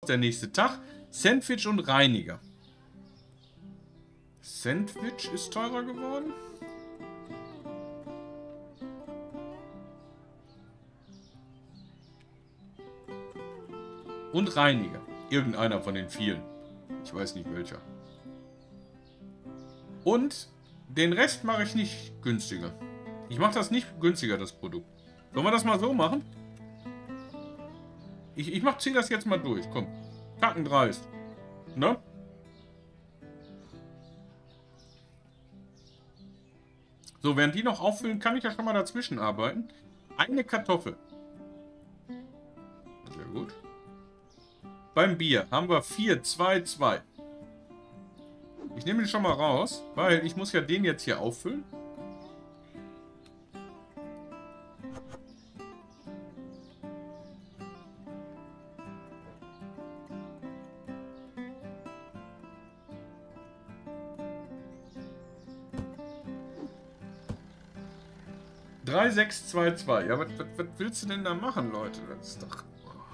der nächste Tag. Sandwich und Reiniger. Sandwich ist teurer geworden. Und Reiniger. Irgendeiner von den vielen. Ich weiß nicht welcher. Und den Rest mache ich nicht günstiger. Ich mache das nicht günstiger, das Produkt. Sollen wir das mal so machen? Zieh das jetzt mal durch. Komm. Kackendreist. Ne? So, während die noch auffüllen, kann ich ja schon mal dazwischen arbeiten. Eine Kartoffel. Sehr gut. Beim Bier haben wir 4, 2, 2. Ich nehme den schon mal raus, weil ich muss ja den jetzt hier auffüllen. Drei, 6, 2, 2. Ja, was willst du denn da machen, Leute? Das ist doch...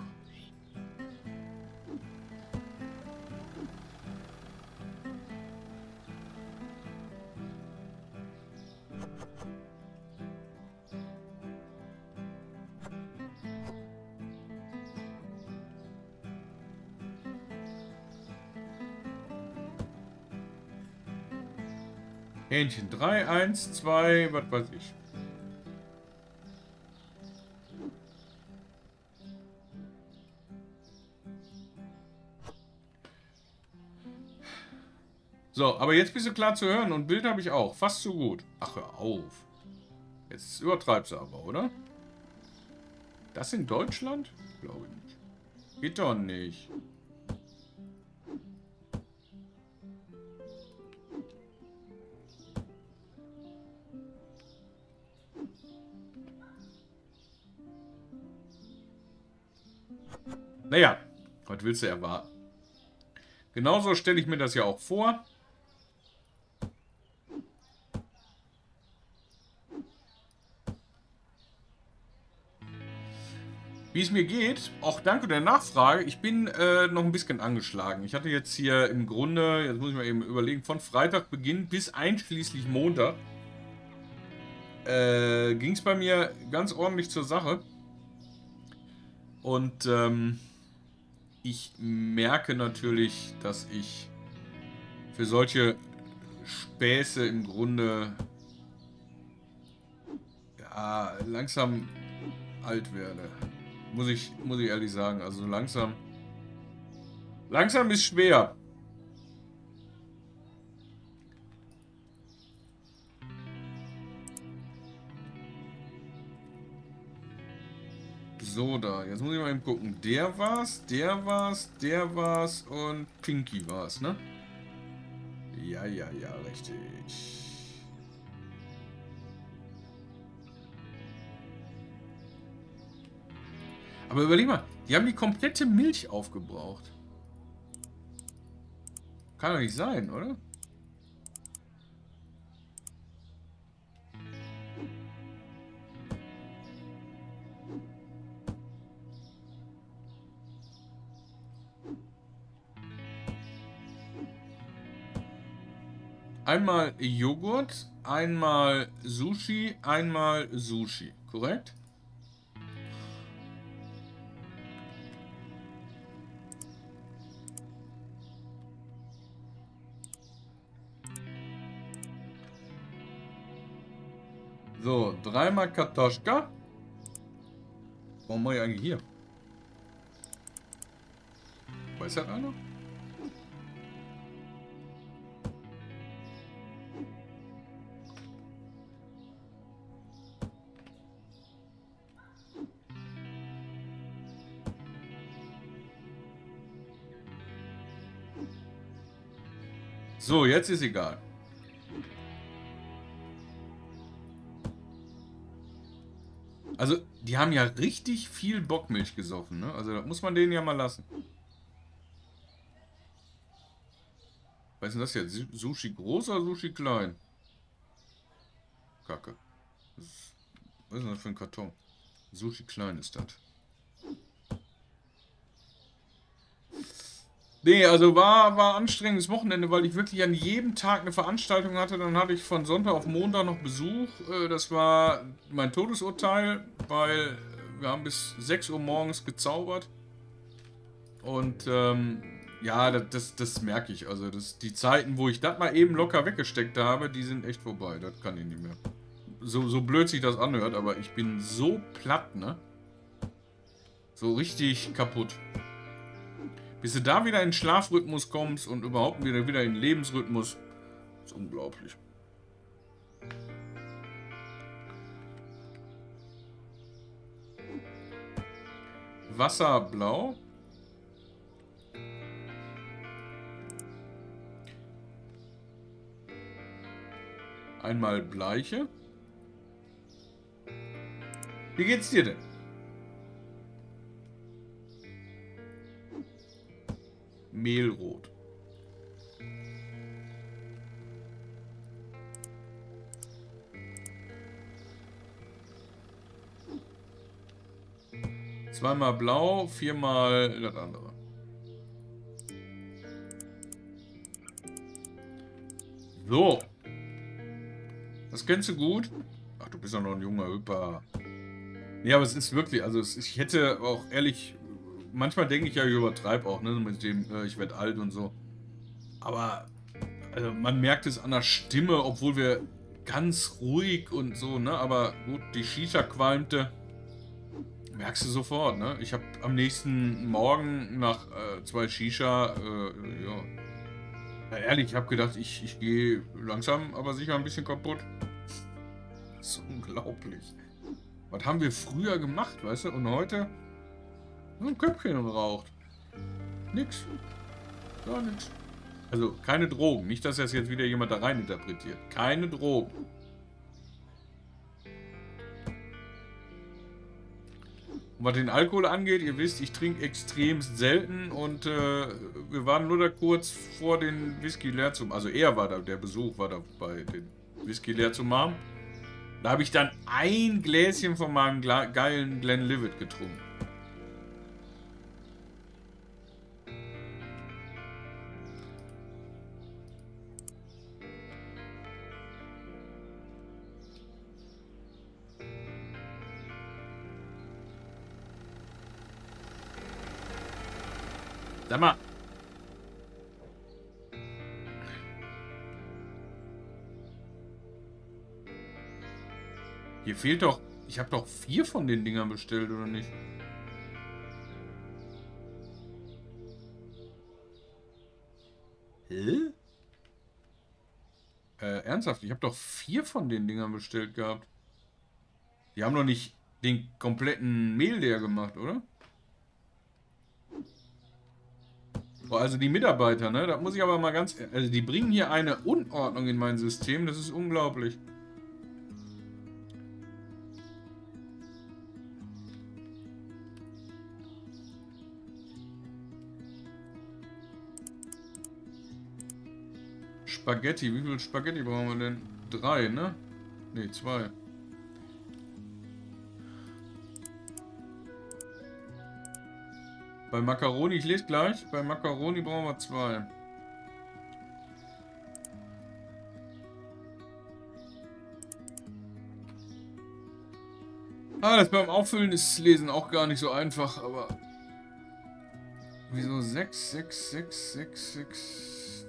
Hähnchen 3, 1, 2, was weiß ich. So, aber jetzt bist du klar zu hören und Bild habe ich auch. Fast so gut. Ach, hör auf. Jetzt übertreibst du aber, oder? Das in Deutschland? Glaube ich nicht. Geht doch nicht. Naja, was willst du erwarten? Genauso stelle ich mir das ja auch vor. Wie es mir geht, auch danke der Nachfrage. Ich bin noch ein bisschen angeschlagen. Ich hatte jetzt hier im Grunde, jetzt muss ich mal eben überlegen, von Freitagbeginn bis einschließlich Montag ging es bei mir ganz ordentlich zur Sache. Und ich merke natürlich, dass ich für solche Späße im Grunde ja, langsam alt werde. Muss ich ehrlich sagen. Also langsam ist schwer. So, da. Jetzt muss ich mal eben gucken. Der war's, der war's, der war's und Pinky war's, ne? Ja, ja, ja, richtig. Aber überleg mal, die haben die komplette Milch aufgebraucht. Kann doch nicht sein, oder? Einmal Joghurt, einmal Sushi, einmal Sushi. Korrekt? So, dreimal Kartoschka. Warum mache ich eigentlich hier? Weiß das einer? So, jetzt ist egal. Also, die haben ja richtig viel Bockmilch gesoffen, ne? Also, das muss man denen ja mal lassen. Was ist denn das jetzt? Sushi groß oder Sushi klein? Kacke. Was ist denn das für ein Karton? Sushi klein ist das. Nee, also war anstrengendes Wochenende, weil ich wirklich an jedem Tag eine Veranstaltung hatte. Dann hatte ich von Sonntag auf Montag noch Besuch. Das war mein Todesurteil, weil wir haben bis 6 Uhr morgens gezaubert. Und ja, das merke ich. Also die Zeiten, wo ich das mal eben locker weggesteckt habe, die sind echt vorbei. Das kann ich nicht mehr. So blöd sich das anhört, aber ich bin so platt, ne? So richtig kaputt. Bis du da wieder in den Schlafrhythmus kommst und überhaupt wieder in den Lebensrhythmus, ist unglaublich. Wasserblau. Einmal Bleiche. Wie geht's dir denn? Mehlrot. Zweimal blau, viermal das andere. So. Das kennst du gut. Ach, du bist ja noch ein junger Hüpper. Nee, aber es ist wirklich, also ich hätte auch ehrlich, manchmal denke ich ja, ich übertreibe auch, ne, mit dem, ich werde alt und so. Aber also man merkt es an der Stimme, obwohl wir ganz ruhig und so, ne, aber gut, die Shisha qualmte. Merkst du sofort, ne? Ich habe am nächsten Morgen nach 2 Shisha, ja. Ja, ehrlich, ich habe gedacht, ich gehe langsam, aber sicher ein bisschen kaputt. Das ist unglaublich. Was haben wir früher gemacht, weißt du? Und heute so ein Köpfchen und raucht. Nix. Gar nichts. Also keine Drogen. Nicht, dass das jetzt wieder jemand da rein interpretiert. Keine Drogen. Und was den Alkohol angeht, ihr wisst, ich trinke extrem selten und wir waren nur da kurz vor den Whisky leer zu machen. Also er war da, der Besuch war dabei, den Whisky leer zu machen. Da habe ich dann ein Gläschen von meinem geilen Glenlivet getrunken. Sag mal. Hier fehlt doch... Ich habe doch 4 von den Dingern bestellt, oder nicht? Hä? Ernsthaft? Ich habe doch 4 von den Dingern bestellt gehabt. Die haben doch nicht den kompletten Mehl leer gemacht, oder? Boah, also die Mitarbeiter, ne? Da muss ich aber mal ganz... Also die bringen hier eine Unordnung in mein System. Das ist unglaublich. Spaghetti. Wie viel Spaghetti brauchen wir denn? 3, ne? Ne, 2. Bei Macaroni, ich lese gleich. Bei Macaroni brauchen wir 2. Ah, das beim Auffüllen ist Lesen auch gar nicht so einfach, aber... Wieso 6, 6, 6, 6, 6?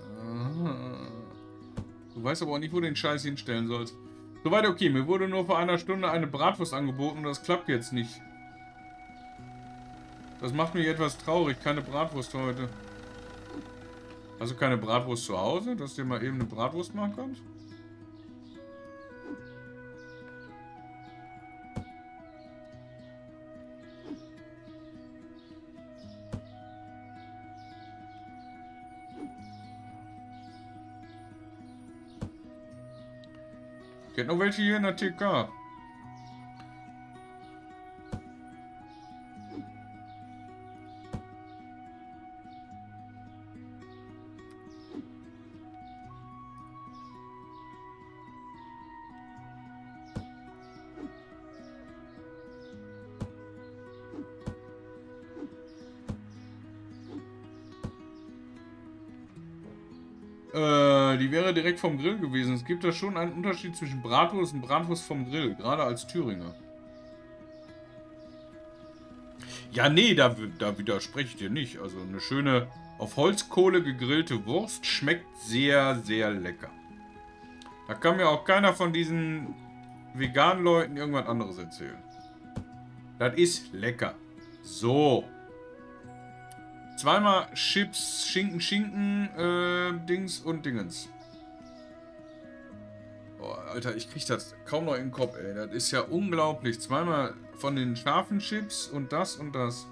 Du weißt aber auch nicht, wo du den Scheiß hinstellen sollst. Soweit okay, mir wurde nur vor einer Stunde eine Bratwurst angeboten und das klappt jetzt nicht. Das macht mich etwas traurig, keine Bratwurst heute. Hast du keine Bratwurst zu Hause, dass du dir mal eben eine Bratwurst machen kannst? Ich hätte noch welche hier in der TK. Die wäre direkt vom Grill gewesen. Es gibt da schon einen Unterschied zwischen Bratwurst und Bratwurst vom Grill. Gerade als Thüringer. Ja, nee, da widerspreche ich dir nicht. Also eine schöne auf Holzkohle gegrillte Wurst schmeckt sehr, sehr lecker. Da kann mir auch keiner von diesen veganen Leuten irgendwas anderes erzählen. Das ist lecker. So. Zweimal Chips, Schinken, Dings und Dingens. Oh, Alter, ich krieg das kaum noch in den Kopf, ey. Das ist ja unglaublich. Zweimal von den scharfen Chips und das und das.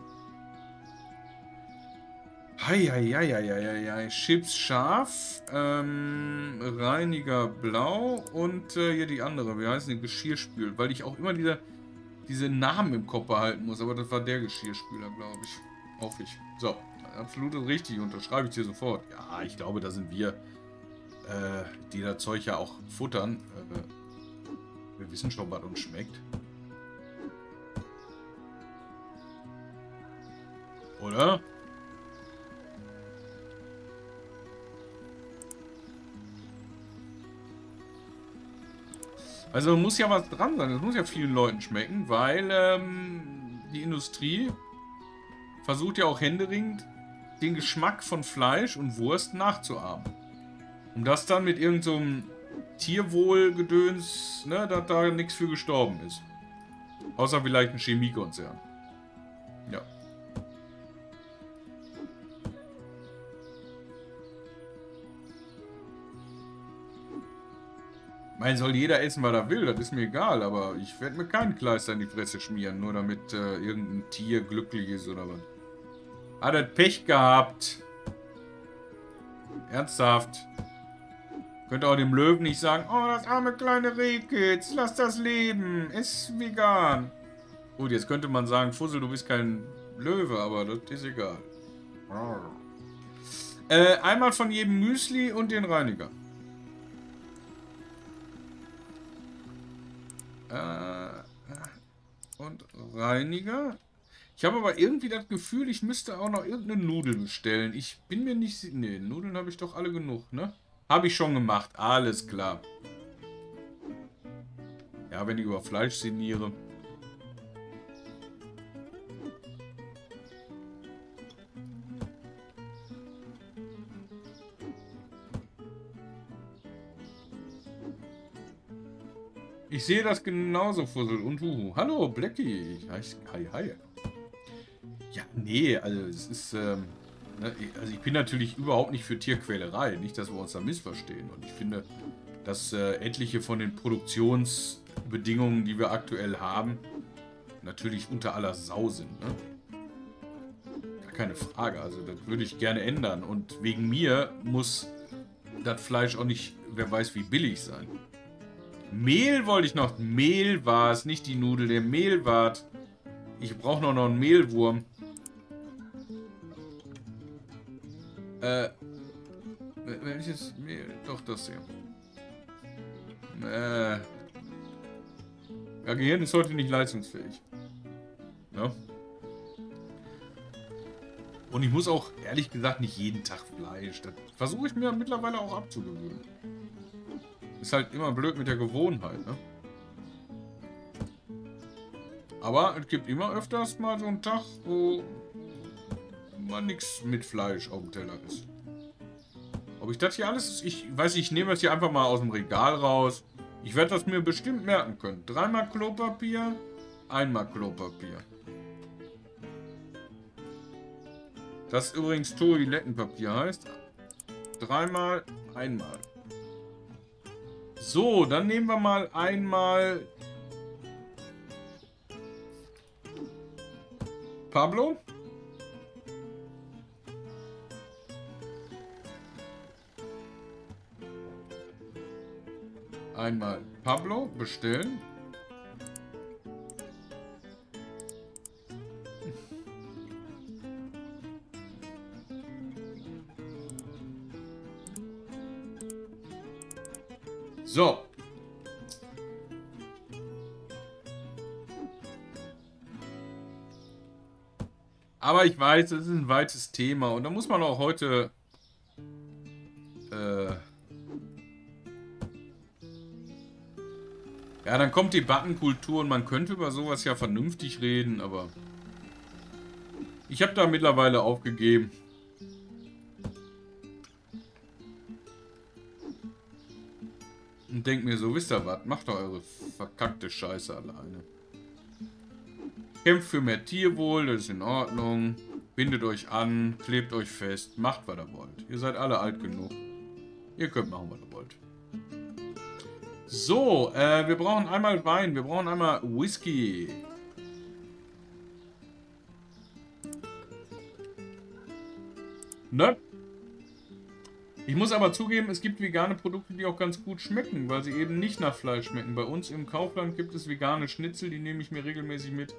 Heieieiei. Chips scharf, Reiniger blau und hier die andere. Wie heißt die? Geschirrspül. Weil ich auch immer diese Namen im Kopf behalten muss. Aber das war der Geschirrspüler, glaube ich. Hoffe ich. So, absolut richtig. Unterschreibe ich dir sofort. Ja, ich glaube, da sind wir, die das Zeug ja auch futtern. Wir wissen schon, was uns schmeckt. Oder? Also muss ja was dran sein. Das muss ja vielen Leuten schmecken, weil die Industrie versucht ja auch händeringend den Geschmack von Fleisch und Wurst nachzuahmen. Um das dann mit irgendeinem Tierwohlgedöns, ne, dass da nichts für gestorben ist. Außer vielleicht ein Chemiekonzern. Ja. Mein, soll jeder essen, was er will, das ist mir egal, aber ich werde mir keinen Kleister in die Fresse schmieren, nur damit irgendein Tier glücklich ist oder was. Hat er Pech gehabt. Ernsthaft. Könnt auch dem Löwen nicht sagen, oh, das arme kleine Rehkitz, lass das leben, ist vegan. Gut, jetzt könnte man sagen, Fussel, du bist kein Löwe, aber das ist egal. Einmal von jedem Müsli und den Reiniger. Und Reiniger. Ich habe aber irgendwie das Gefühl, ich müsste auch noch irgendeine Nudel bestellen. Ich bin mir nicht... Ne, Nudeln habe ich doch alle genug, ne? Habe ich schon gemacht. Alles klar. Ja, wenn ich über Fleisch sinniere. Ich sehe das genauso, Fussel und Huhu. Hallo, Blackie. Hi. Ja, nee, also es ist, ne, also ich bin natürlich überhaupt nicht für Tierquälerei. Nicht, dass wir uns da missverstehen. Und ich finde, dass etliche von den Produktionsbedingungen, die wir aktuell haben, natürlich unter aller Sau sind, ne? Gar keine Frage. Also das würde ich gerne ändern. Und wegen mir muss das Fleisch auch nicht, wer weiß wie billig sein. Mehl wollte ich noch. Mehl war es, nicht die Nudel, der Mehlwart. Ich brauche noch einen Mehlwurm. Welches Mehl? Doch, das hier. Ja, Gehirn ist heute nicht leistungsfähig. Ja. Und ich muss auch, ehrlich gesagt, nicht jeden Tag Fleisch. Das versuche ich mir mittlerweile auch abzugewöhnen. Ist halt immer blöd mit der Gewohnheit, ne? Aber es gibt immer öfters mal so einen Tag, wo mal nichts mit Fleisch auf dem Teller ist. Ob ich das hier alles... Ich weiß nicht, ich nehme das hier einfach mal aus dem Regal raus. Ich werde das mir bestimmt merken können. 3-mal Klopapier, 1-mal Klopapier. Das übrigens Toilettenpapier heißt. 3-mal, 1-mal. So, dann nehmen wir mal einmal Pablo. Einmal Pablo bestellen. So. Aber ich weiß, das ist ein weites Thema und da muss man auch heute Ja, dann kommt die Buttonkultur und man könnte über sowas ja vernünftig reden, aber... Ich habe da mittlerweile aufgegeben. Und denk mir so, wisst ihr was? Macht doch eure verkackte Scheiße alleine. Kämpft für mehr Tierwohl, das ist in Ordnung. Bindet euch an, klebt euch fest, macht, was ihr wollt. Ihr seid alle alt genug. Ihr könnt machen, was ihr wollt. So, wir brauchen einmal Wein, wir brauchen einmal Whisky. Ne? Ich muss aber zugeben, es gibt vegane Produkte, die auch ganz gut schmecken, weil sie eben nicht nach Fleisch schmecken. Bei uns im Kaufland gibt es vegane Schnitzel, die nehme ich mir regelmäßig mit.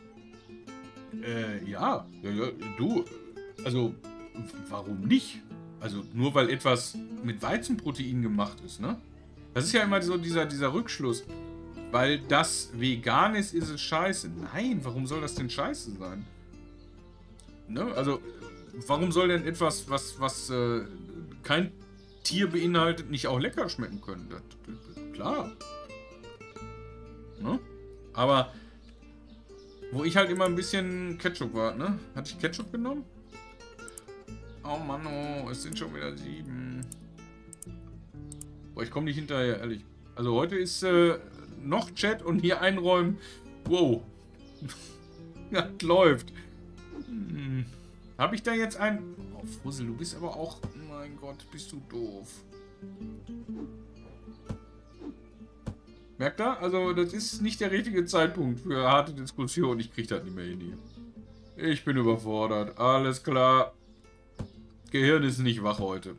Ja, du, also, warum nicht? Also, nur weil etwas mit Weizenprotein gemacht ist, ne? Das ist ja immer so dieser Rückschluss. Weil das vegan ist, ist es scheiße. Nein, warum soll das denn scheiße sein? Ne? Also, warum soll denn etwas, was kein Tier beinhaltet, nicht auch lecker schmecken können? Klar. Ne? Aber wo ich halt immer ein bisschen Ketchup war, ne? Hatte ich Ketchup genommen? Oh Mann, oh, es sind schon wieder 7. Boah, ich komme nicht hinterher, ehrlich. Also heute ist noch Chat und hier einräumen. Wow. Das läuft. Habe ich da jetzt ein... Oh, Fussel, du bist aber auch... Mein Gott, bist du doof. Merkt ihr? Also, das ist nicht der richtige Zeitpunkt für harte Diskussion. Ich kriege das nicht mehr hin hier. Ich bin überfordert. Alles klar. Gehirn ist nicht wach heute.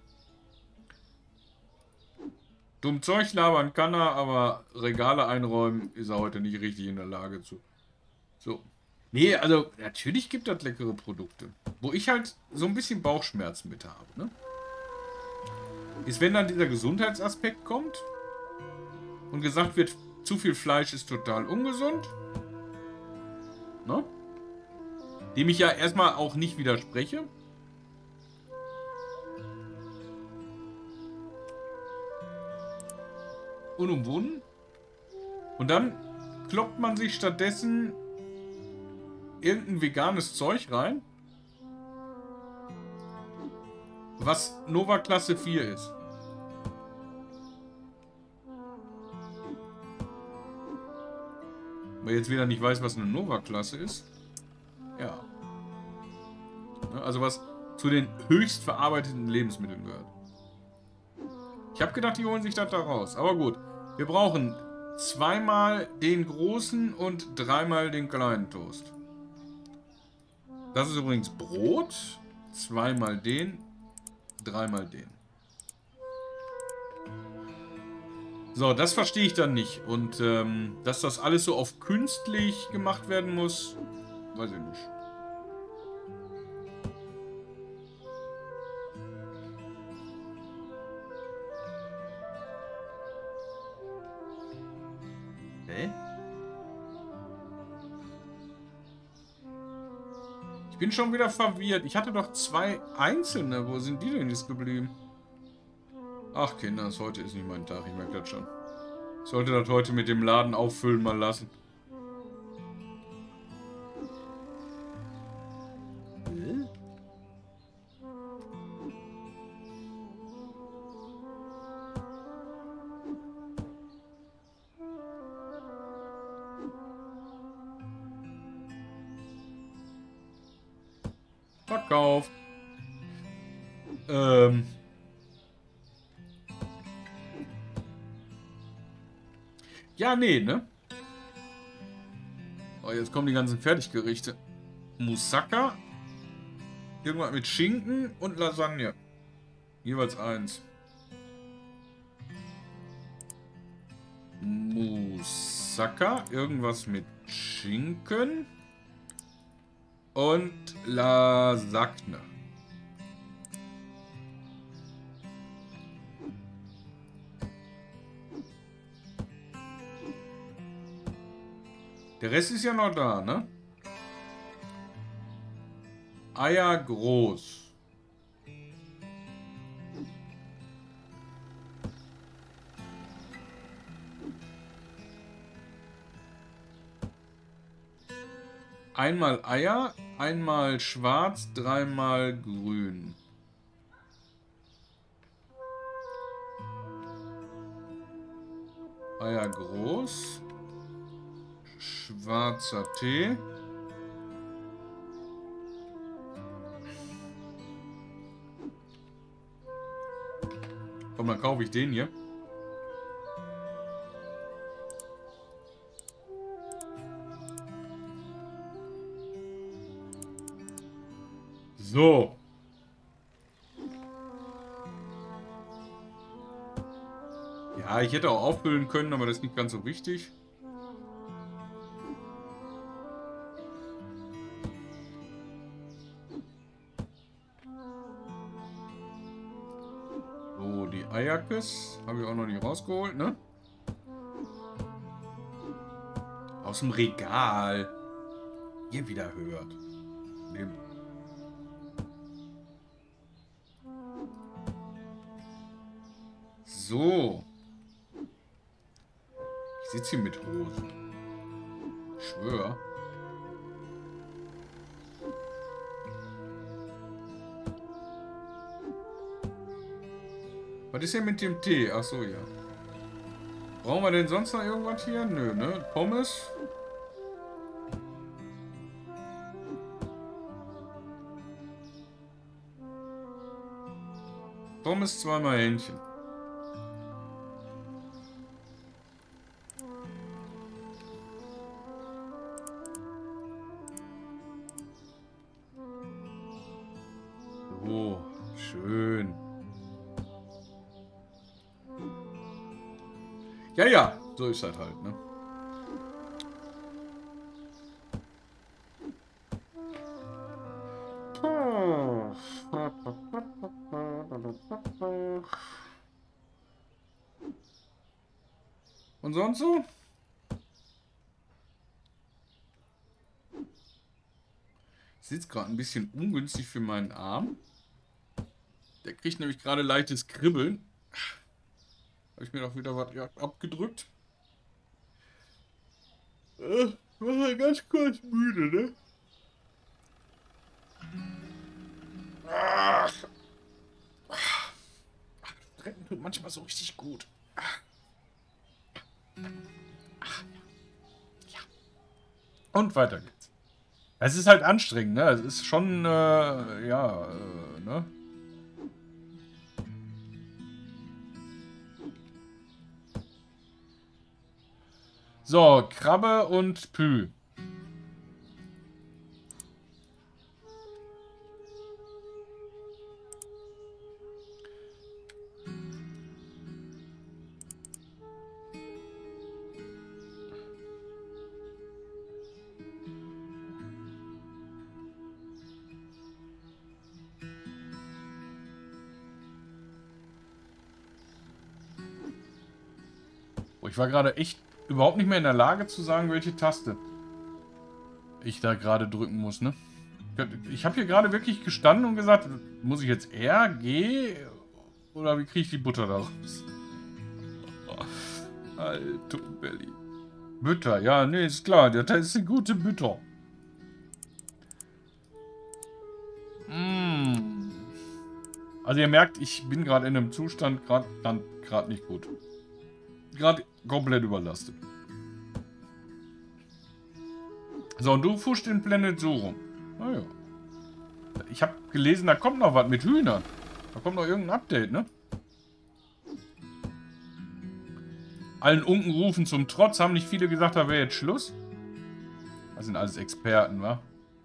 Dumm Zeug labern kann er, aber Regale einräumen ist er heute nicht richtig in der Lage zu. So. Nee, also natürlich gibt es leckere Produkte. Wo ich halt so ein bisschen Bauchschmerzen mit habe, ne? Ist, wenn dann dieser Gesundheitsaspekt kommt und gesagt wird, zu viel Fleisch ist total ungesund. Ne? Dem ich ja erstmal auch nicht widerspreche. Unumwunden. Und dann kloppt man sich stattdessen irgendein veganes Zeug rein, was Nova Klasse 4 ist. Wer jetzt wieder nicht weiß, was eine Nova Klasse ist. Ja. Also was zu den höchst verarbeiteten Lebensmitteln gehört. Ich habe gedacht, die holen sich das da raus. Aber gut. Wir brauchen zweimal den großen und dreimal den kleinen Toast. Das ist übrigens Brot. Zweimal den, dreimal den. So, das verstehe ich dann nicht. Und dass das alles so auf künstlich gemacht werden muss, weiß ich nicht. Ich bin schon wieder verwirrt. Ich hatte doch 2 einzelne. Wo sind die denn jetzt geblieben? Ach, Kinder, heute ist nicht mein Tag. Ich merke das schon. Ich sollte das heute mit dem Laden auffüllen mal lassen. Verkauf. Ja, nee, ne? Oh, jetzt kommen die ganzen Fertiggerichte. Moussaka. Irgendwas mit Schinken und Lasagne. Jeweils 1. Moussaka. Irgendwas mit Schinken. Und Lasagne. Der Rest ist ja noch da, ne? Eier groß. Einmal Eier, einmal schwarz, dreimal grün. Eier groß. Schwarzer Tee. Komm, dann kaufe ich den hier. So. Ja, ich hätte auch auffüllen können, aber das ist nicht ganz so wichtig. So, die Eierkes habe ich auch noch nicht rausgeholt, ne? Aus dem Regal. Ihr wieder hört. Nehmen. So. Ich sitze hier mit Hosen. Ich schwör. Was ist denn mit dem Tee? Achso, ja. Brauchen wir denn sonst noch irgendwas hier? Nö, ne? Pommes. Pommes, zweimal Hähnchen. Oh, schön. Ja, ja, so ist das halt, ne? Und sonst so? Sitzt gerade ein bisschen ungünstig für meinen Arm. Der kriegt nämlich gerade leichtes Kribbeln. Habe ich mir doch wieder was abgedrückt. War ja ganz kurz müde, ne? Ach. Retten tut manchmal so richtig gut. Ja. Und weiter geht's. Es ist halt anstrengend, ne? Es ist schon, ne? So, Krabbe und Pü. Oh, ich war gerade echt überhaupt nicht mehr in der Lage zu sagen, welche Taste ich da gerade drücken muss, ne? Ich habe hier gerade wirklich gestanden und gesagt, muss ich jetzt R, G oder wie kriege ich die Butter da raus? Alter Belly. Butter, ja, nee, ist klar, das ist eine gute Butter. Mm. Also ihr merkt, ich bin gerade in einem Zustand, gerade nicht gut. Gerade komplett überlastet. So, und du fuschst in Planet Zoo rum. Naja. Ich habe gelesen, da kommt noch was mit Hühnern. Da kommt noch irgendein Update, ne? Allen Unkenrufen zum Trotz haben nicht viele gesagt, da wäre jetzt Schluss. Das sind alles Experten, wa?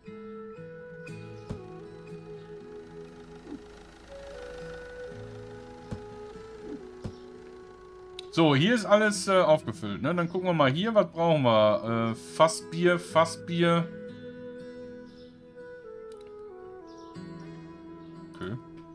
So, hier ist alles aufgefüllt, ne? Dann gucken wir mal hier, was brauchen wir? Fassbier, Fassbier. Okay.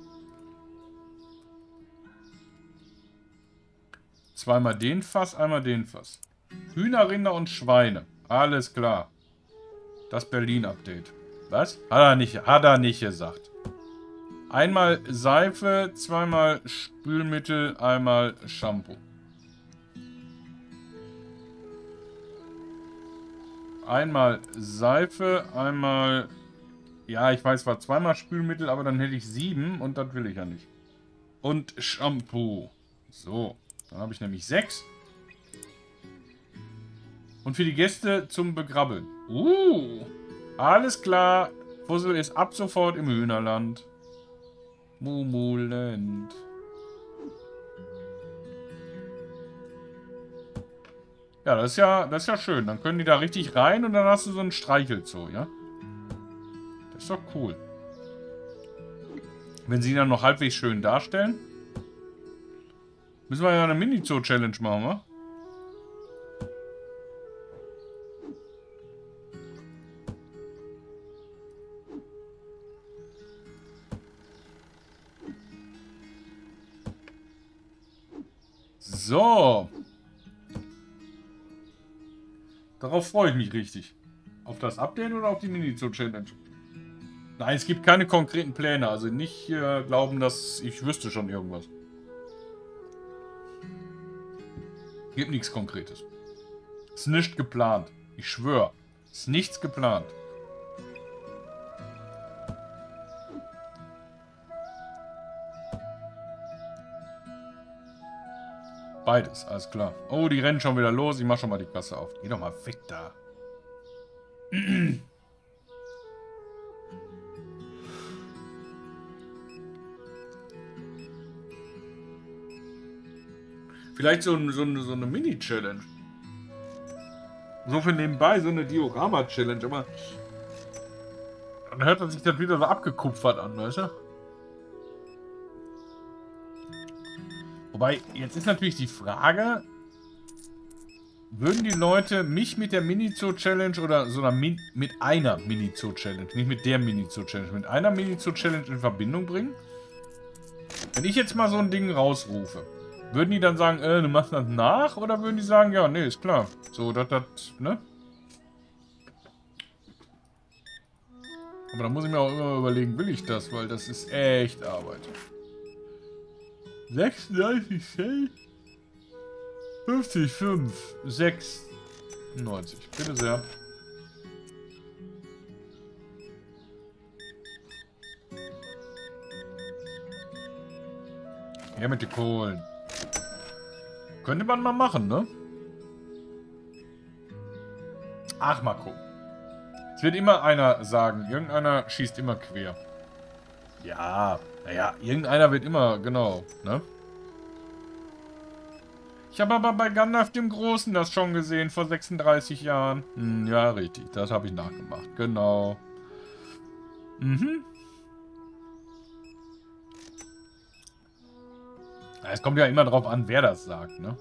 Zweimal den Fass, einmal den Fass. Hühner, Rinder und Schweine. Alles klar. Das Berlin-Update. Was? Hat er nicht gesagt. Einmal Seife, zweimal Spülmittel, einmal Shampoo. einmal Seife, einmal... Ja, ich weiß, war zweimal Spülmittel, aber dann hätte ich 7 und das will ich ja nicht. Und Shampoo. So, dann habe ich nämlich 6. Und für die Gäste zum Begrabbeln. Alles klar. Fussel ist ab sofort im Hühnerland. Mumuland. Ja, das ist ja schön. Dann können die da richtig rein und dann hast du so einen Streichelzoo, ja? Das ist doch cool. Wenn sie ihn dann noch halbwegs schön darstellen. Müssen wir ja eine Mini-Zoo-Challenge machen, wa? So. Darauf freue ich mich richtig. Auf das Update oder auf die Mini-Zoo-Challenge? Nein, es gibt keine konkreten Pläne. Also nicht glauben, dass ich wüsste schon irgendwas. Gibt nichts Konkretes. Ist nicht geplant. Ich schwöre. Ist nichts geplant. Beides, alles klar. Oh, die rennen schon wieder los. Ich mach schon mal die Kasse auf. Geh doch mal weg da. Vielleicht so eine Mini-Challenge. So für nebenbei, so eine Diorama-Challenge. Aber dann hört sich das wieder so abgekupfert an, weißt du? Wobei, jetzt ist natürlich die Frage, würden die Leute mich mit der Mini-Zoo-Challenge oder so mit einer Mini-Zoo-Challenge, nicht mit der Mini-Zoo-Challenge, mit einer Mini-Zoo-Challenge in Verbindung bringen? Wenn ich jetzt mal so ein Ding rausrufe, würden die dann sagen, du machst das nach? Oder würden die sagen, ja, nee, ist klar. So, das, ne? Aber da muss ich mir auch immer überlegen, will ich das? Weil das ist echt Arbeit. 36 Cent? 50, 5, 6, 90. Bitte sehr. Ja, mit den Kohlen. Könnte man mal machen, ne? Ach, mal gucken. Es wird immer einer sagen. Irgendeiner schießt immer quer. Ja, naja, irgendeiner wird immer, genau, ne? Ich habe aber bei Gandalf dem Großen das schon gesehen, vor 36 Jahren. Ja, richtig, das habe ich nachgemacht, genau. Mhm. Es kommt ja immer drauf an, wer das sagt, ne?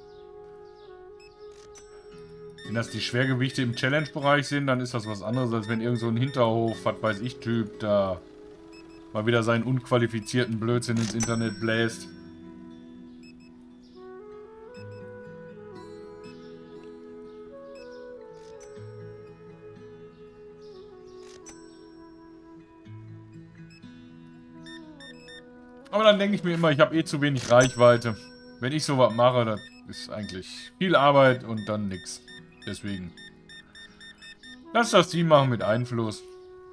Wenn das die Schwergewichte im Challenge-Bereich sind, dann ist das was anderes, als wenn irgend so ein Hinterhof, was weiß ich, Typ da mal wieder seinen unqualifizierten Blödsinn ins Internet bläst. Aber dann denke ich mir immer, ich habe eh zu wenig Reichweite. Wenn ich sowas mache, das ist eigentlich viel Arbeit und dann nix. Deswegen. Lass das Team machen mit Einfluss.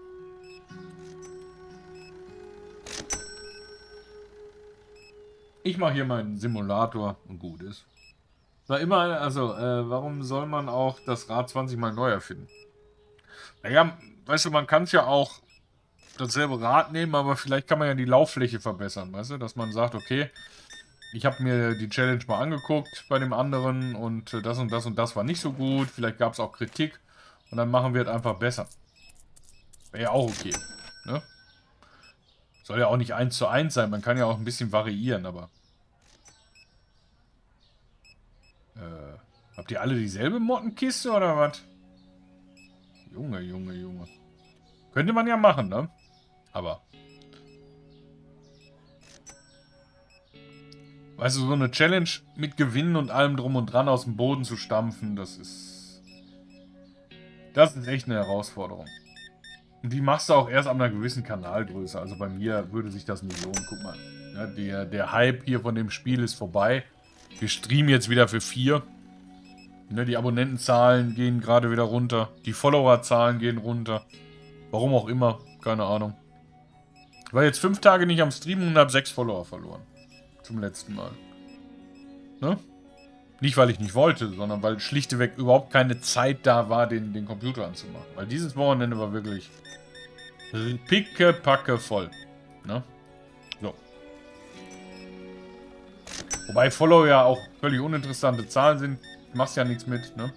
Ich mache hier meinen Simulator und gut ist. War immer, also, warum soll man auch das Rad 20 Mal neu erfinden? Naja, weißt du, man kann es ja auch dasselbe Rad nehmen, aber vielleicht kann man ja die Lauffläche verbessern, weißt du? Dass man sagt, okay, ich habe mir die Challenge mal angeguckt bei dem anderen und das und das und das war nicht so gut. Vielleicht gab es auch Kritik und dann machen wir es einfach besser. Wäre ja auch okay, ne? Soll ja auch nicht 1:1 sein, man kann ja auch ein bisschen variieren, aber... habt ihr alle dieselbe Mottenkiste oder was? Junge, Junge, Junge. Könnte man ja machen, ne? Aber... Weißt du, so eine Challenge mit Gewinnen und allem drum und dran aus dem Boden zu stampfen, das ist... Das ist echt eine Herausforderung. Und die machst du auch erst an einer gewissen Kanalgröße. Also bei mir würde sich das nicht lohnen. Guck mal. Ja, der Hype hier von dem Spiel ist vorbei. Wir streamen jetzt wieder für 4. Ne, die Abonnentenzahlen gehen gerade wieder runter. Die Followerzahlen gehen runter. Warum auch immer. Keine Ahnung. Ich war jetzt 5 Tage nicht am Streamen und habe 6 Follower verloren. Zum letzten Mal. Ne? Nicht, weil ich nicht wollte, sondern weil schlichtweg überhaupt keine Zeit da war, den Computer anzumachen. Weil dieses Wochenende war wirklich pickepacke voll. Ne? So. Wobei Follower ja auch völlig uninteressante Zahlen sind. Du machst ja nichts mit, ne?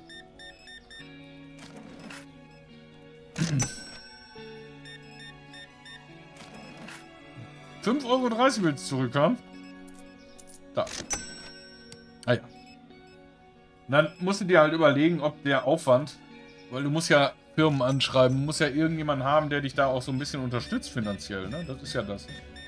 €5,30 willst du zurückhaben? Da. Ah ja. Und dann musst du dir halt überlegen, ob der Aufwand, weil du musst ja Firmen anschreiben, du musst ja irgendjemanden haben, der dich da auch so ein bisschen unterstützt finanziell, ne? Das ist ja das.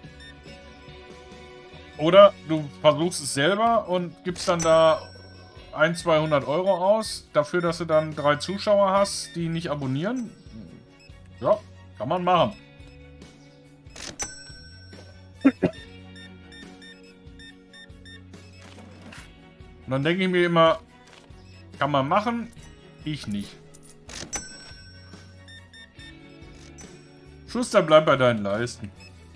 Oder du versuchst es selber und gibst dann da 100-200 € aus, dafür, dass du dann 3 Zuschauer hast, die nicht abonnieren. Ja, kann man machen. Und dann denke ich mir immer, kann man machen, ich nicht. Schuster, bleib bei deinen Leisten.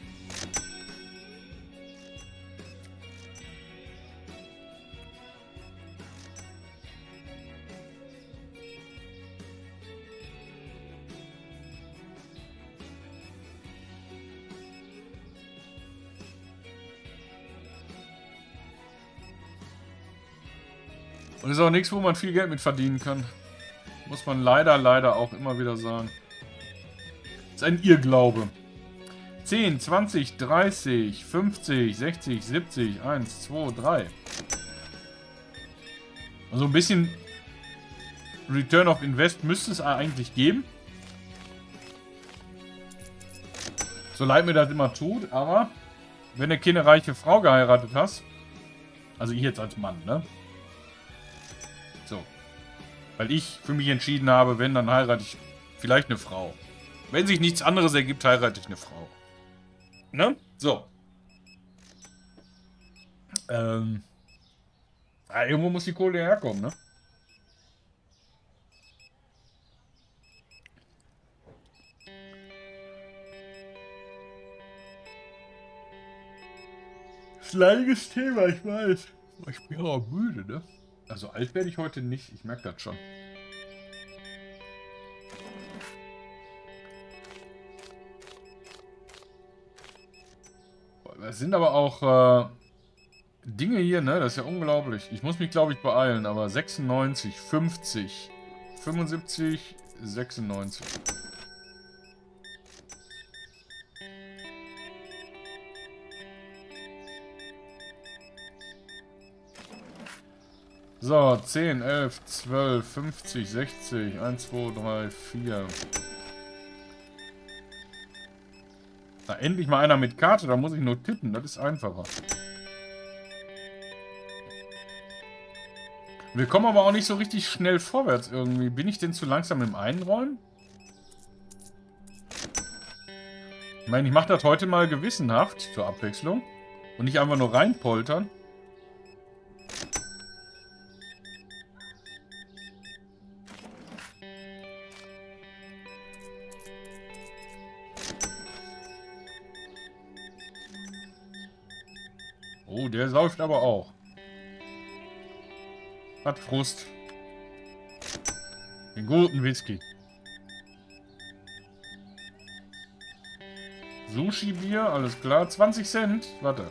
Und ist auch nichts, wo man viel Geld mit verdienen kann. Muss man leider auch immer wieder sagen. Ist ein Irrglaube. 10, 20, 30, 50, 60, 70, 1, 2, 3. Also ein bisschen Return of Invest müsste es eigentlich geben. So leid mir das immer tut, aber wenn du keine reiche Frau geheiratet hast, also ich jetzt als Mann, ne? So. Weil ich für mich entschieden habe, wenn, dann heirate ich vielleicht eine Frau. Wenn sich nichts anderes ergibt, heirate ich eine Frau. Ne? So. Irgendwo muss die Kohle herkommen, ne? Leidiges Thema, ich weiß. Ich bin auch müde, ne? Also alt werde ich heute nicht, ich merke das schon. Es sind aber auch Dinge hier, ne? Das ist ja unglaublich. Ich muss mich, glaube ich, beeilen, aber 96, 50, 75, 96. So, 10, 11, 12, 50, 60, 1, 2, 3, 4. Na, endlich mal einer mit Karte, da muss ich nur tippen, das ist einfacher. Wir kommen aber auch nicht so richtig schnell vorwärts irgendwie. Bin ich denn zu langsam im Einräumen? Ich meine, ich mache das heute mal gewissenhaft, zur Abwechslung. Und nicht einfach nur reinpoltern. Oh, der säuft aber auch. Hat Frust. Den guten Whisky. Sushi-Bier, alles klar. 20 Cent. Warte.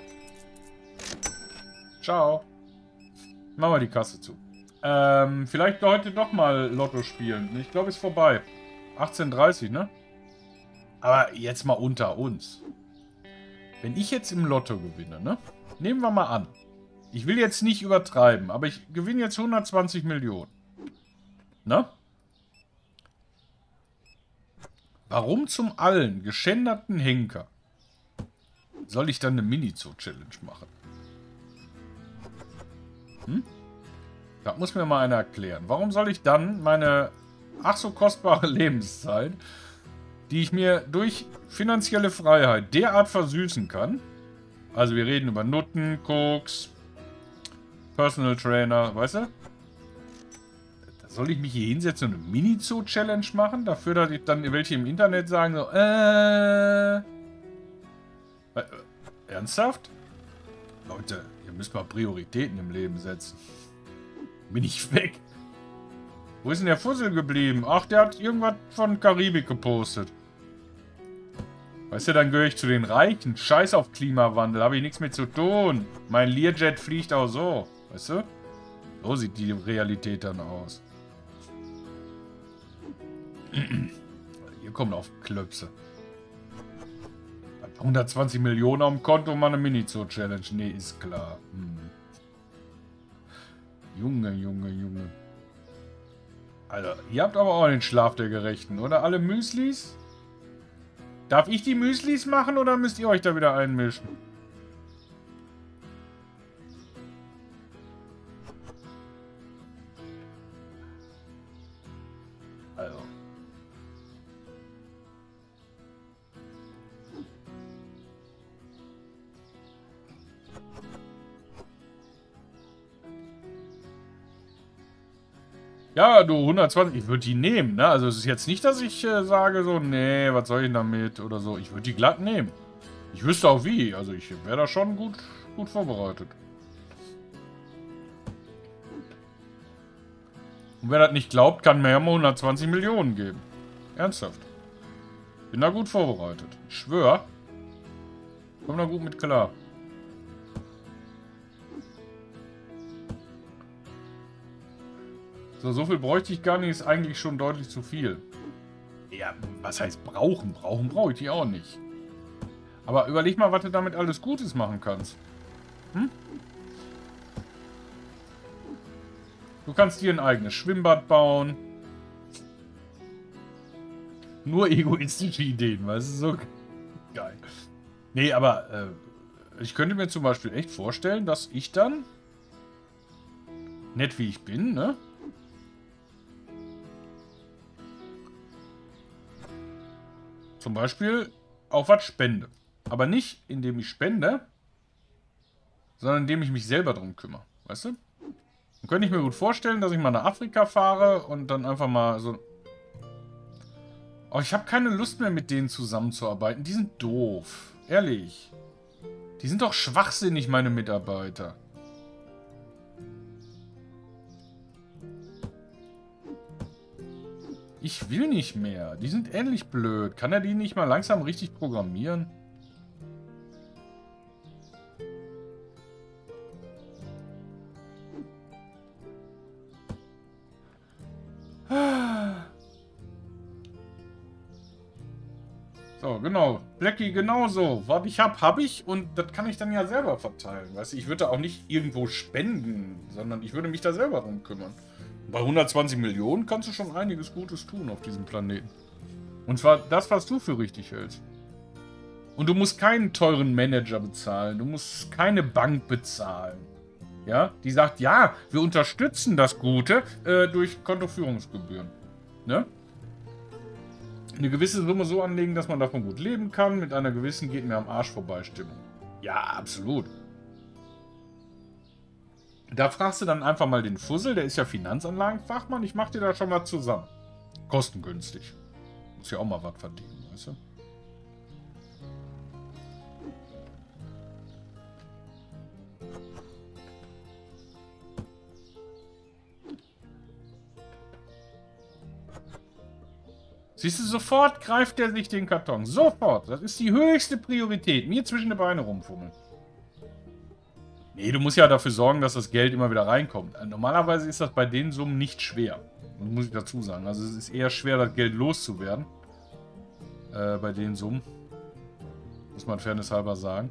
Ciao. Machen wir die Kasse zu. Vielleicht heute doch mal Lotto spielen. Ich glaube, es ist vorbei. 18:30, ne? Aber jetzt mal unter uns. Wenn ich jetzt im Lotto gewinne, ne? Nehmen wir mal an. Ich will jetzt nicht übertreiben, aber ich gewinne jetzt 120 Millionen. Ne? Warum zum allen geschänderten Henker soll ich dann eine Mini-Zoo-Challenge machen? Hm? Das muss mir mal einer erklären. Warum soll ich dann meine ach so kostbare Lebenszeit, die ich mir durch finanzielle Freiheit derart versüßen kann, also wir reden über Nutten, Koks, Personal Trainer, weißt du? Soll ich mich hier hinsetzen und eine Mini-Zoo-Challenge machen? Dafür, dass ich dann welche im Internet sagen so, ernsthaft? Leute, ihr müsst mal Prioritäten im Leben setzen. Bin ich weg. Wo ist denn der Fussel geblieben? Ach, der hat irgendwas von Karibik gepostet. Weißt du, dann gehöre ich zu den Reichen. Scheiß auf Klimawandel, habe ich nichts mit zu tun. Mein Learjet fliegt auch so. Weißt du? So sieht die Realität dann aus. Hier kommt auf Klöpse. 120 Millionen auf dem Konto, mal eine Mini-Zoo-Challenge. Nee, ist klar. Junge, Junge, Junge. Alter, ihr habt aber auch den Schlaf der Gerechten, oder? Alle Müslis? Darf ich die Müslis machen, oder müsst ihr euch da wieder einmischen? Also. Ja, du, 120, ich würde die nehmen, ne? Also es ist jetzt nicht, dass ich sage so, nee, was soll ich damit oder so. Ich würde die glatt nehmen. Ich wüsste auch wie, also ich wäre da schon gut vorbereitet. Und wer das nicht glaubt, kann mir ja mal 120 Millionen geben. Ernsthaft. Bin da gut vorbereitet. Ich schwöre. Komm da gut mit klar. So viel bräuchte ich gar nicht, ist eigentlich schon deutlich zu viel. Ja, was heißt brauchen? Brauchen brauche ich die auch nicht. Aber überleg mal, was du damit alles Gutes machen kannst. Hm? Du kannst dir ein eigenes Schwimmbad bauen. Nur egoistische Ideen, weißt du, so geil. Nee, aber ich könnte mir zum Beispiel echt vorstellen, dass ich dann, nett wie ich bin, ne? Zum Beispiel auch was spende. Aber nicht, indem ich spende, sondern indem ich mich selber drum kümmere. Weißt du? Dann könnte ich mir gut vorstellen, dass ich mal nach Afrika fahre und dann einfach mal so... Oh, ich habe keine Lust mehr, mit denen zusammenzuarbeiten. Die sind doof. Ehrlich. Die sind doch schwachsinnig, meine Mitarbeiter. Ich will nicht mehr. Die sind ähnlich blöd. Kann er die nicht mal langsam richtig programmieren? So, genau. Blackie, genauso. Was ich hab ich. Und das kann ich dann ja selber verteilen. Weißt du, ich würde auch nicht irgendwo spenden, sondern ich würde mich da selber drum kümmern. Bei 120 Millionen kannst du schon einiges Gutes tun auf diesem Planeten. Und zwar das, was du für richtig hältst. Und du musst keinen teuren Manager bezahlen. Du musst keine Bank bezahlen. Ja, die sagt, ja, wir unterstützen das Gute durch Kontoführungsgebühren. Ne? Eine gewisse Summe so anlegen, dass man davon gut leben kann. Mit einer gewissen geht mir am Arsch vorbei Stimmung. Ja, absolut. Da fragst du dann einfach mal den Fussel, der ist ja Finanzanlagenfachmann. Ich mach dir da schon mal zusammen. Kostengünstig. Muss ja auch mal was verdienen, weißt du? Siehst du, sofort greift er sich den Karton. Sofort. Das ist die höchste Priorität. Mir zwischen die Beine rumfummeln. Nee, du musst ja dafür sorgen, dass das Geld immer wieder reinkommt. Normalerweise ist das bei den Summen nicht schwer. Das muss ich dazu sagen. Also es ist eher schwer, das Geld loszuwerden. Bei den Summen. Muss man fairnesshalber sagen.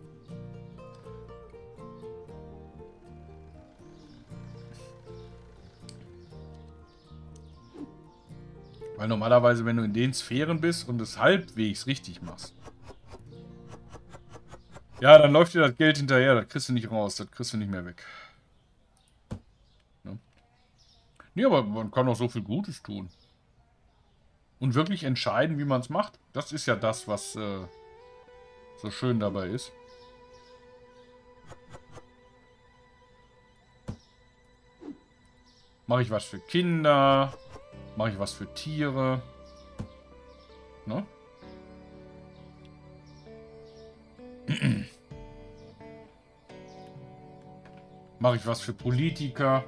Weil normalerweise, wenn du in den Sphären bist und es halbwegs richtig machst. Ja, dann läuft dir das Geld hinterher. Das kriegst du nicht raus. Das kriegst du nicht mehr weg. Ne? Nee, aber man kann auch so viel Gutes tun. Und wirklich entscheiden, wie man es macht. Das ist ja das, was so schön dabei ist. Mache ich was für Kinder? Mache ich was für Tiere? Ne? Mache ich was für Politiker?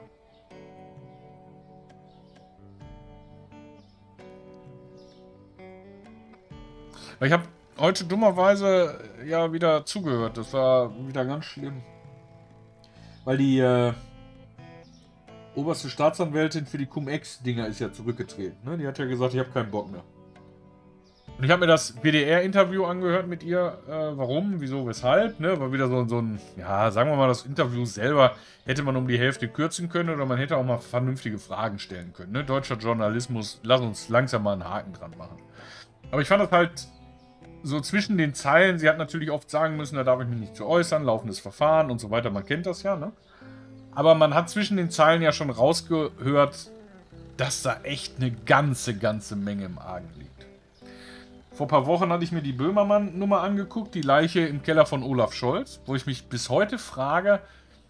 Ich habe heute dummerweise ja wieder zugehört. Das war wieder ganz schlimm. Weil die oberste Staatsanwältin für die Cum-Ex-Dinger ist ja zurückgetreten. Ne? Die hat ja gesagt, ich habe keinen Bock mehr. Und ich habe mir das WDR-Interview angehört mit ihr. Warum, wieso, weshalb. Ne? War wieder so ein, ja, sagen wir mal, das Interview selber hätte man um die Hälfte kürzen können oder man hätte auch mal vernünftige Fragen stellen können. Ne? Deutscher Journalismus, lass uns langsam mal einen Haken dran machen. Aber ich fand das halt so zwischen den Zeilen. Sie hat natürlich oft sagen müssen, da darf ich mich nicht zu äußern, laufendes Verfahren und so weiter. Man kennt das ja, ne? Aber man hat zwischen den Zeilen ja schon rausgehört, dass da echt eine ganze Menge im Argen liegt. Vor ein paar Wochen hatte ich mir die Böhmermann-Nummer angeguckt, die Leiche im Keller von Olaf Scholz, wo ich mich bis heute frage,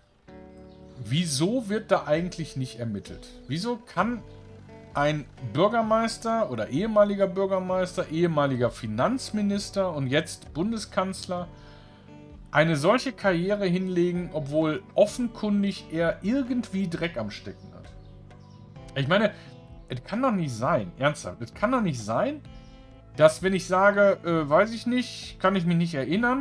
wieso wird da eigentlich nicht ermittelt? Wieso kann ein Bürgermeister oder ehemaliger Bürgermeister, ehemaliger Finanzminister und jetzt Bundeskanzler eine solche Karriere hinlegen, obwohl offenkundig er irgendwie Dreck am Stecken hat? Ich meine, es kann doch nicht sein, ernsthaft, es kann doch nicht sein, dass wenn ich sage, weiß ich nicht, kann ich mich nicht erinnern,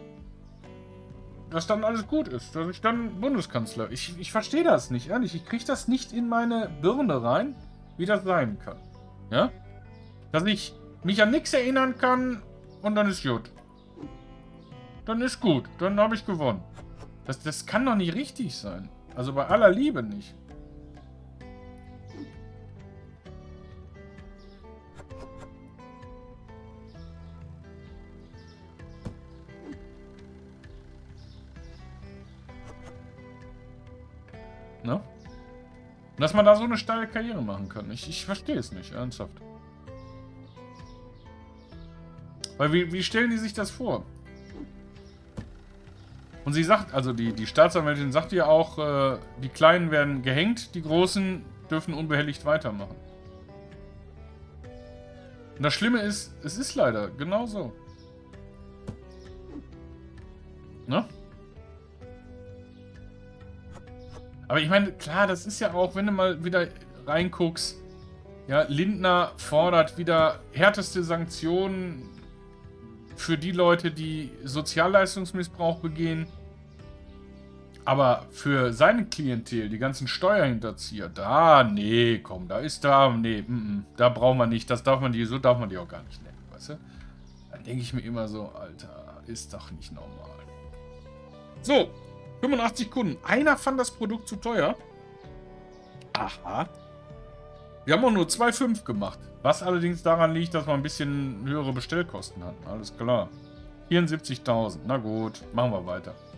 dass dann alles gut ist, dass ich dann Bundeskanzler. Ich verstehe das nicht, ehrlich, ich kriege das nicht in meine Birne rein, wie das sein kann. Ja? Dass ich mich an nichts erinnern kann und dann ist gut. Dann ist gut, dann habe ich gewonnen. Das kann doch nicht richtig sein. Also bei aller Liebe nicht. Ne? Dass man da so eine steile Karriere machen kann. Ich verstehe es nicht, ernsthaft. Weil wie stellen die sich das vor? Und sie sagt, also die Staatsanwältin sagt ja auch, die Kleinen werden gehängt, die Großen dürfen unbehelligt weitermachen. Und das Schlimme ist, es ist leider genauso. Ne? Aber ich meine, klar, das ist ja auch, wenn du mal wieder reinguckst, ja, Lindner fordert wieder härteste Sanktionen für die Leute, die Sozialleistungsmissbrauch begehen. Aber für seine Klientel, die ganzen Steuerhinterzieher, nee, komm, da braucht man nicht, so darf man die auch gar nicht nennen, weißt du? Dann denke ich mir immer so, Alter, ist doch nicht normal. So, 85 Kunden. Einer fand das Produkt zu teuer. Aha. Wir haben auch nur 2,5 gemacht. Was allerdings daran liegt, dass wir ein bisschen höhere Bestellkosten hatten. Alles klar. 74.000. Na gut, machen wir weiter.